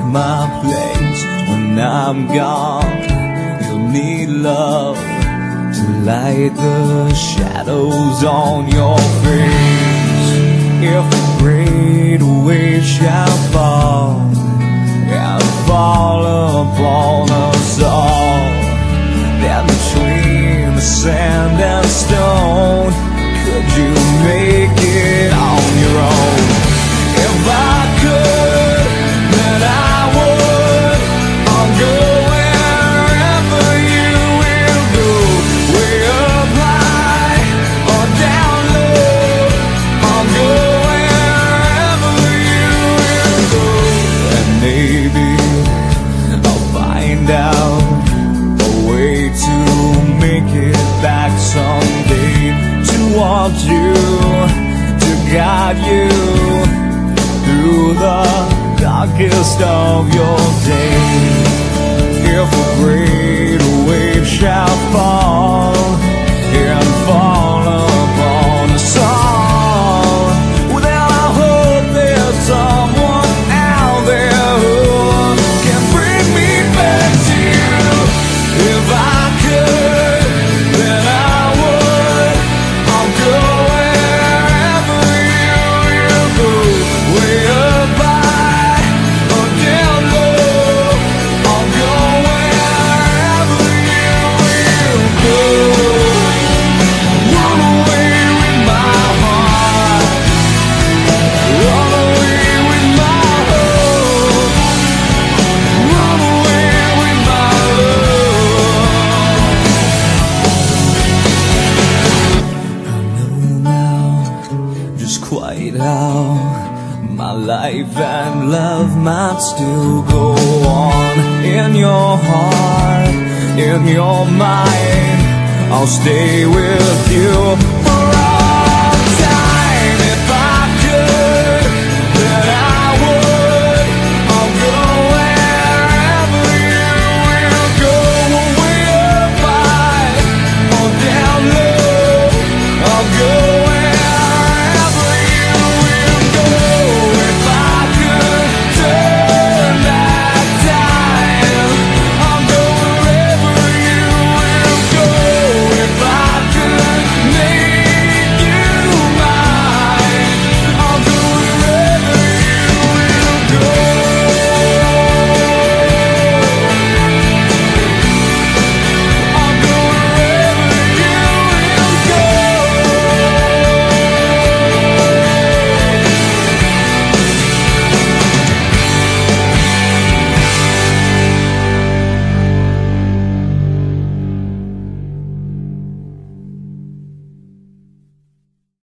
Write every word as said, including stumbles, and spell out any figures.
my place when I'm gone. You'll need love to light the shadows on your face. If a great wave shall fall and fall upon us all, then between the sand and stone, could you make it on your own? If I could, then I would. I'll go wherever you will go, way up high or down low. I'll go wherever you will go, and maybe I'll find out a way to make it back someday, towards you, to guide you through the darkest of your days. If a great wave shall fall and fall upon us all, well, then I hope there's someone out there who can bring me back to you. If I could, then I would. I'll go wherever you will go, way up high or down low. I'll go wherever you will go. Run away with my heart, run away with my hope, run away with my love. I know now just quite how my life and love might still go on. In your heart, in your mind, I'll stay with you.